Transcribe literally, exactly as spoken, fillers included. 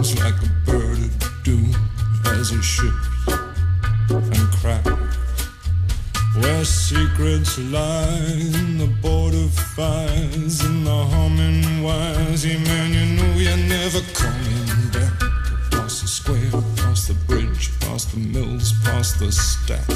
falls like a bird of doom as it ships and cracks. Where secrets lie in the border fires and the humming wires. Yeah, man, you know you're never coming back. Past the square, past the bridge, past the mills, past the stack.